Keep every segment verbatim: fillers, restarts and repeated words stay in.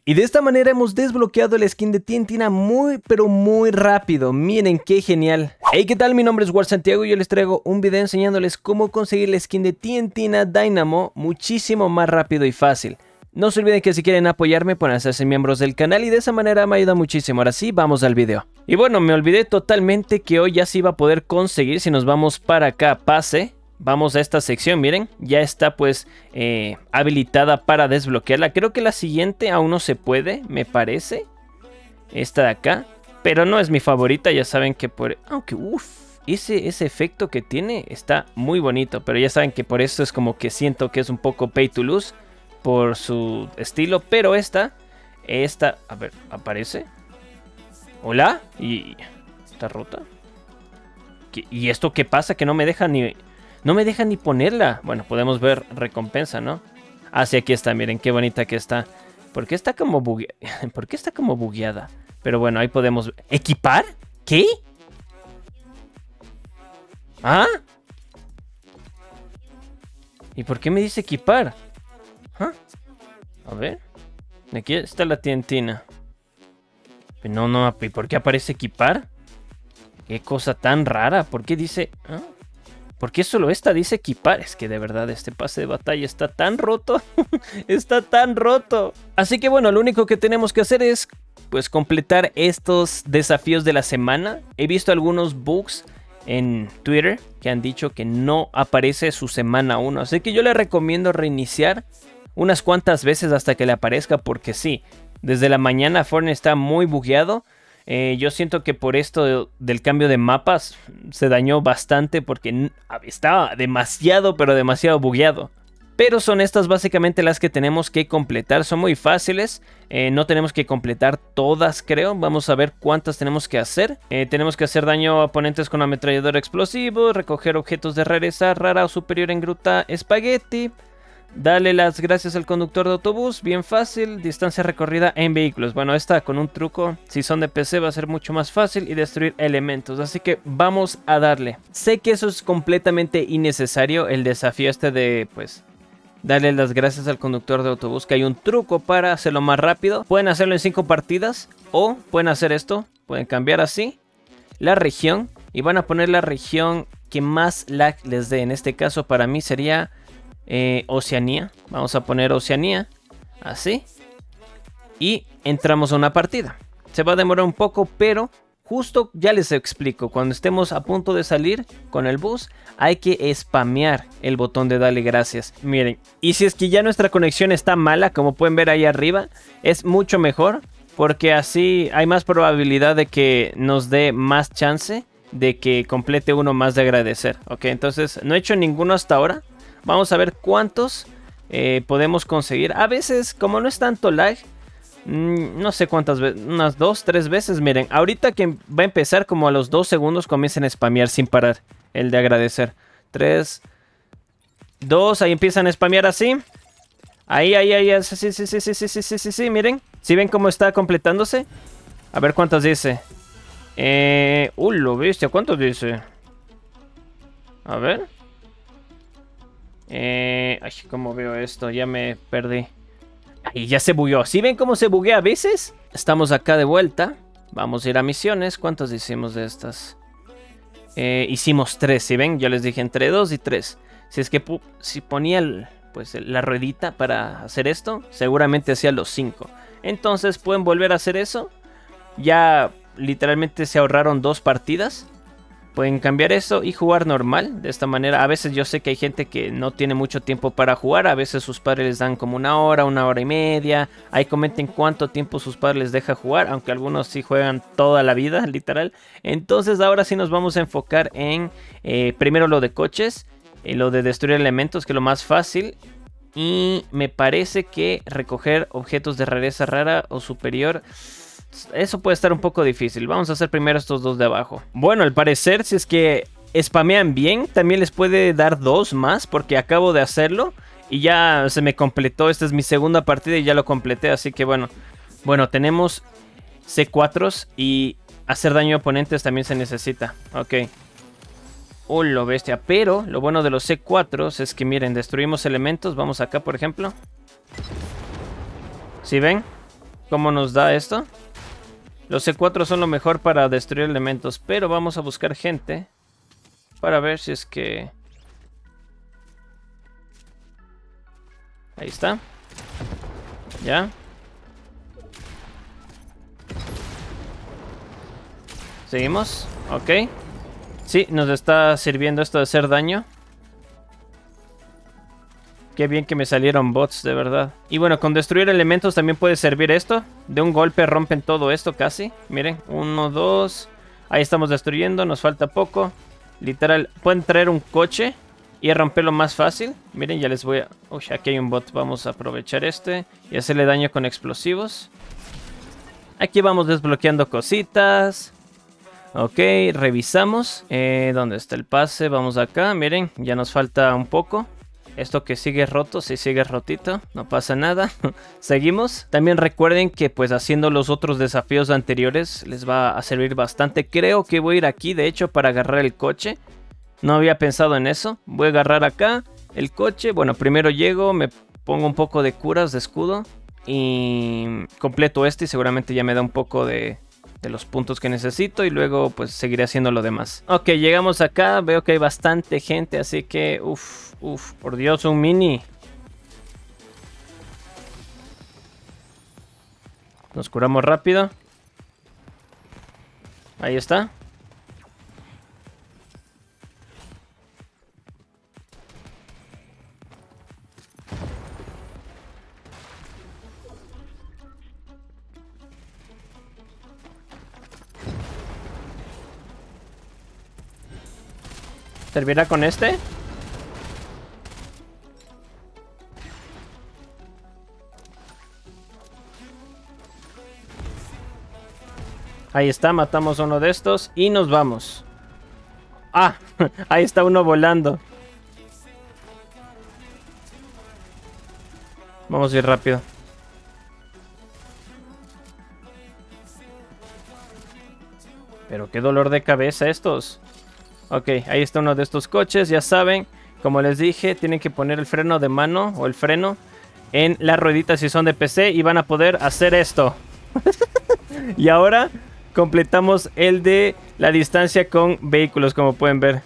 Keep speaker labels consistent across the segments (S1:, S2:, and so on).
S1: Y de esta manera hemos desbloqueado la skin de Tientina muy pero muy rápido. Miren qué genial. Hey, ¿qué tal? Mi nombre es War Santiago y yo les traigo un video enseñándoles cómo conseguir la skin de Tientina Dynamo muchísimo más rápido y fácil. No se olviden que si quieren apoyarme pueden hacerse miembros del canal y de esa manera me ayuda muchísimo. Ahora sí, vamos al video. Y bueno, me olvidé totalmente que hoy ya se iba a poder conseguir. Si nos vamos para acá, pase. Vamos a esta sección, miren, ya está pues eh, habilitada para desbloquearla. Creo que la siguiente aún no se puede, me parece. Esta de acá, pero no es mi favorita, ya saben que por... Aunque uff, ese, ese efecto que tiene está muy bonito, pero ya saben que por eso es como que siento que es un poco pay to lose por su estilo. Pero esta, esta, a ver, aparece. Hola, y... ¿Está rota? ¿Qué? ¿Y esto qué pasa? Que no me deja ni... No me deja ni ponerla. Bueno, podemos ver recompensa, ¿no? Ah, sí, aquí está. Miren qué bonita que está. ¿Por qué está como bugueada? ¿Por qué está como bugueada? Pero bueno, ahí podemos... ¿Equipar? ¿Qué? ¿Ah? ¿Y por qué me dice equipar? ¿Ah? A ver. Aquí está la Tientina. No, no, ¿y por qué aparece equipar? Qué cosa tan rara. ¿Por qué dice...? ¿Ah? ¿Por qué solo esta dice equipar? Es que de verdad este pase de batalla está tan roto. Está tan roto. Así que bueno, lo único que tenemos que hacer es pues completar estos desafíos de la semana. He visto algunos bugs en Twitter que han dicho que no aparece su semana uno. Así que yo le recomiendo reiniciar unas cuantas veces hasta que le aparezca, porque sí, desde la mañana Fortnite está muy bugueado. Eh, yo siento que por esto de, del cambio de mapas se dañó bastante porque estaba demasiado, pero demasiado bugueado. Pero son estas básicamente las que tenemos que completar. Son muy fáciles. Eh, no tenemos que completar todas, creo. Vamos a ver cuántas tenemos que hacer. Eh, tenemos que hacer daño a oponentes con ametrallador explosivo. Recoger objetos de rareza rara o superior en gruta espagueti. Dale las gracias al conductor de autobús, bien fácil. Distancia recorrida en vehículos. Bueno, esta con un truco, si son de P C va a ser mucho más fácil. Y destruir elementos, así que vamos a darle. Sé que eso es completamente innecesario, el desafío este de, pues, darle las gracias al conductor de autobús. Que hay un truco para hacerlo más rápido. Pueden hacerlo en cinco partidas, o pueden hacer esto, pueden cambiar así la región, y van a poner la región que más lag les dé. En este caso para mí sería... Eh, Oceanía, vamos a poner Oceanía, así, y entramos a una partida. Se va a demorar un poco, pero justo ya les explico, cuando estemos a punto de salir con el bus, hay que spamear el botón de darle gracias. Miren, y si es que ya nuestra conexión está mala, como pueden ver ahí arriba, es mucho mejor, porque así hay más probabilidad de que nos dé más chance de que complete uno más de agradecer. Ok, entonces no he hecho ninguno hasta ahora. Vamos a ver cuántos eh, podemos conseguir. A veces, como no es tanto lag, mmm, no sé cuántas veces, unas dos, tres veces. Miren, ahorita que va a empezar, como a los dos segundos comiencen a spamear sin parar el de agradecer. Tres, dos, ahí empiezan a spamear así. Ahí, ahí, ahí, sí, sí, sí, sí, sí, sí, sí, sí, sí, miren. ¿Sí ven cómo está completándose? A ver cuántas dice. Eh, uh, lo bestia, ¿cuántos dice? A ver. Eh, ay, ¿cómo veo esto? Ya me perdí. Ay, ya se bugueó. ¿Sí ven cómo se buguea a veces? Estamos acá de vuelta. Vamos a ir a misiones. ¿Cuántas hicimos de estas? Eh, hicimos tres, ¿sí ven? Yo les dije entre dos y tres. Si es que si ponía el, pues, la ruedita para hacer esto, seguramente hacía los cinco. Entonces pueden volver a hacer eso. Ya literalmente se ahorraron dos partidas. Pueden cambiar eso y jugar normal. De esta manera, a veces yo sé que hay gente que no tiene mucho tiempo para jugar. A veces sus padres les dan como una hora, una hora y media. Ahí comenten cuánto tiempo sus padres les deja jugar. Aunque algunos sí juegan toda la vida, literal. Entonces ahora sí nos vamos a enfocar en eh, primero lo de coches. Eh, lo de destruir elementos, que es lo más fácil. Y me parece que recoger objetos de rareza rara o superior... Eso puede estar un poco difícil. Vamos a hacer primero estos dos de abajo. Bueno, al parecer, si es que spamean bien, también les puede dar dos más, porque acabo de hacerlo y ya se me completó. Esta es mi segunda partida y ya lo completé, así que bueno. Bueno, tenemos C cuatro y hacer daño a oponentes también se necesita. Ok. Oh, lo bestia. Pero lo bueno de los C cuatro es que miren, destruimos elementos. Vamos acá, por ejemplo. ¿Sí ven? cómo nos da esto. Los C cuatro son lo mejor para destruir elementos, pero vamos a buscar gente para ver si es que... Ahí está. Ya. Seguimos. Ok. Sí, nos está sirviendo esto de hacer daño. Qué bien que me salieron bots, de verdad. Y bueno, con destruir elementos también puede servir esto. De un golpe rompen todo esto casi. Miren, uno, dos. Ahí estamos destruyendo, nos falta poco. Literal, pueden traer un coche y romperlo más fácil. Miren, ya les voy a... Uy, aquí hay un bot, vamos a aprovechar este y hacerle daño con explosivos. Aquí vamos desbloqueando cositas. Ok, revisamos. Eh, ¿Dónde está el pase? Vamos acá, miren, ya nos falta un poco. Esto que sigue roto, si sigue rotito, no pasa nada. Seguimos. También recuerden que pues haciendo los otros desafíos anteriores les va a servir bastante. Creo que voy a ir aquí, de hecho, para agarrar el coche. No había pensado en eso. Voy a agarrar acá el coche. Bueno, primero llego, me pongo un poco de curas de escudo. Y completo este y seguramente ya me da un poco de... de los puntos que necesito y luego pues seguiré haciendo lo demás. Ok, llegamos acá, veo que hay bastante gente, así que uff, uff, por Dios, un mini. Nos curamos rápido. Ahí está. ¿Servirá con este? Ahí está, matamos uno de estos y nos vamos. Ah, ahí está uno volando. Vamos a ir rápido. Pero qué dolor de cabeza estos. Ok, ahí está uno de estos coches, ya saben, como les dije, tienen que poner el freno de mano o el freno en las rueditas si son de P C y van a poder hacer esto. Y ahora completamos el de la distancia con vehículos, como pueden ver.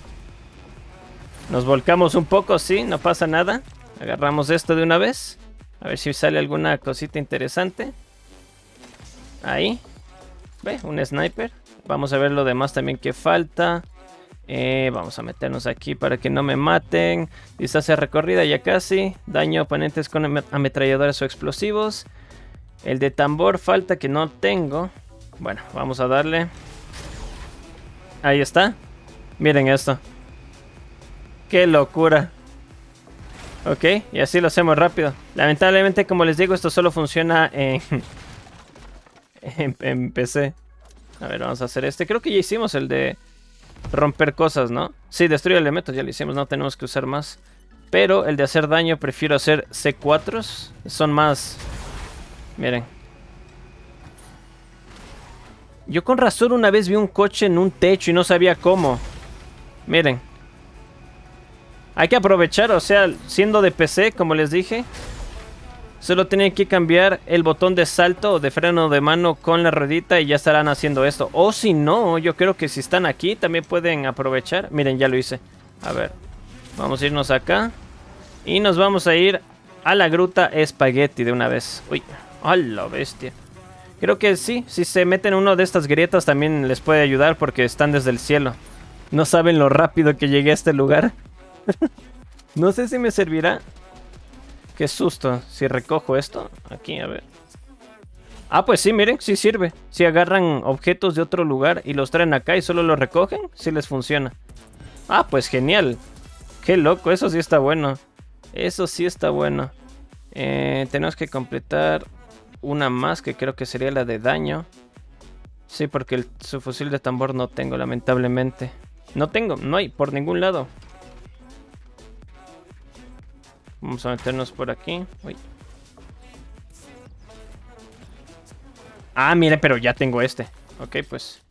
S1: Nos volcamos un poco, sí, no pasa nada. Agarramos esto de una vez, a ver si sale alguna cosita interesante. Ahí, ve, un sniper. Vamos a ver lo demás también que falta. Eh, vamos a meternos aquí para que no me maten. Distancia recorrida ya casi. Daño a oponentes con ametralladoras o explosivos. El de tambor falta, que no tengo. Bueno, vamos a darle. Ahí está. Miren esto. ¡Qué locura! Ok, y así lo hacemos rápido. Lamentablemente, como les digo, esto solo funciona en, en, en P C. A ver, vamos a hacer este. Creo que ya hicimos el de romper cosas, ¿no? Sí, destruir elementos ya lo hicimos, no tenemos que usar más. Pero el de hacer daño prefiero hacer C cuatro. Son más... Miren. Yo con razón una vez vi un coche en un techo y no sabía cómo. Miren. Hay que aprovechar, o sea, siendo de P C, como les dije, solo tienen que cambiar el botón de salto o de freno de mano con la ruedita y ya estarán haciendo esto. O si no, yo creo que si están aquí también pueden aprovechar. Miren, ya lo hice. A ver, vamos a irnos acá. Y nos vamos a ir a la gruta espagueti de una vez. Uy, a la bestia. Creo que sí, si se meten en una de estas grietas también les puede ayudar porque están desde el cielo. No saben lo rápido que llegué a este lugar. No sé si me servirá. Qué susto, si recojo esto. Aquí, a ver. Ah, pues sí, miren, sí sirve. Si agarran objetos de otro lugar y los traen acá y solo los recogen, sí les funciona. Ah, pues genial. Qué loco, eso sí está bueno. Eso sí está bueno. eh, Tenemos que completar una más, que creo que sería la de daño. Sí, porque el, su fusil de tambor no tengo, lamentablemente. No tengo, no hay, por ningún lado. Vamos a meternos por aquí. Uy. Ah, mire, pero ya tengo este. Ok, pues.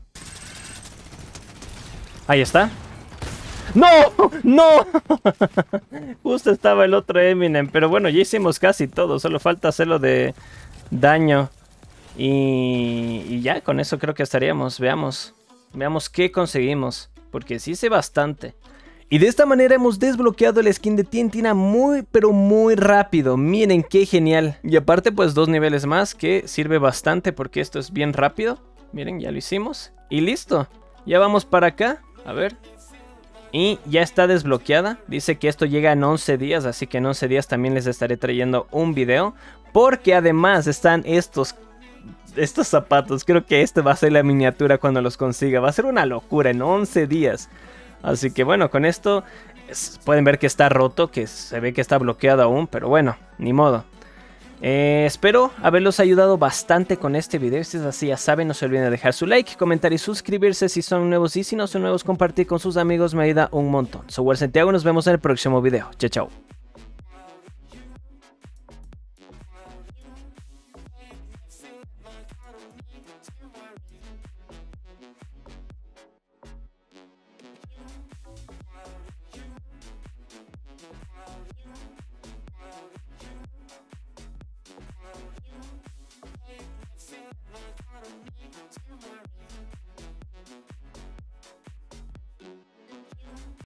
S1: Ahí está. ¡No! ¡No! Justo estaba el otro Eminem. Pero bueno, ya hicimos casi todo. Solo falta hacerlo de daño. Y, y ya, con eso creo que estaríamos. Veamos. Veamos qué conseguimos. Porque sí sé bastante. Y de esta manera hemos desbloqueado el skin de Tientina muy pero muy rápido. Miren qué genial. Y aparte pues dos niveles más que sirve bastante porque esto es bien rápido. Miren, ya lo hicimos. Y listo. Ya vamos para acá. A ver. Y ya está desbloqueada. Dice que esto llega en once días. Así que en once días también les estaré trayendo un video. Porque además están estos... Estos zapatos. Creo que este va a ser la miniatura cuando los consiga. Va a ser una locura en once días. Así que bueno, con esto es, pueden ver que está roto, que se ve que está bloqueado aún, pero bueno, ni modo. Eh, espero haberlos ayudado bastante con este video. Si es así, ya saben, no se olviden de dejar su like, comentar y suscribirse si son nuevos. Y si no son nuevos, compartir con sus amigos me ayuda un montón. Soy War Santiago, nos vemos en el próximo video. Chao, chao.